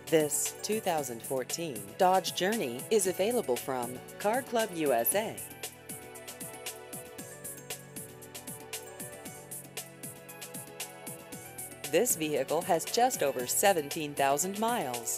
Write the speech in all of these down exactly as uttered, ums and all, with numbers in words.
This two thousand fourteen Dodge Journey is available from Car Club U S A. This vehicle has just over seventeen thousand miles.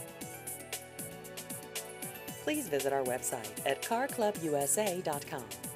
Please visit our website at car club u s a dot com.